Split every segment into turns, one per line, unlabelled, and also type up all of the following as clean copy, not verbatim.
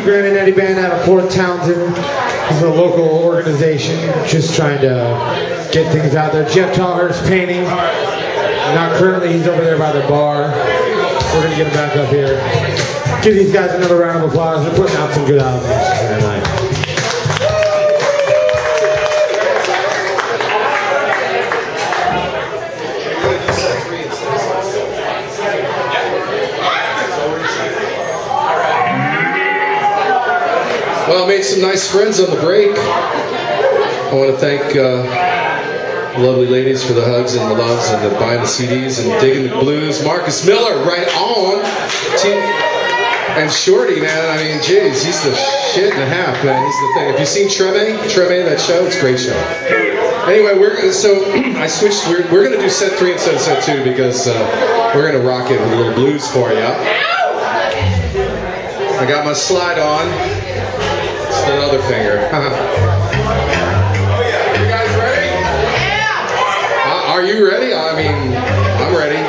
Grandinetti band out of Fort Townsend. This is a local organization just trying to get things out there. Jeff Taller's painting. Not currently, he's over there by the bar. We're going to get him back up here. Give these guys another round of applause. They're putting out some good albums tonight.
Well, I made some nice friends on the break. I want to thank the lovely ladies for the hugs and the loves and the buying the CDs and digging the blues. Marcus Miller, right on. And Shorty, man, I mean, geez, he's the shit and a half, man. He's the thing. Have you seen Treme, that show? It's a great show. Anyway, I switched. We're going to do set 3 instead of set 2 because we're going to rock it with a little blues for you. I got my slide on. It's the other finger. Oh yeah, you guys ready? Yeah. Are you ready? I mean, I'm ready.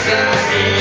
I hear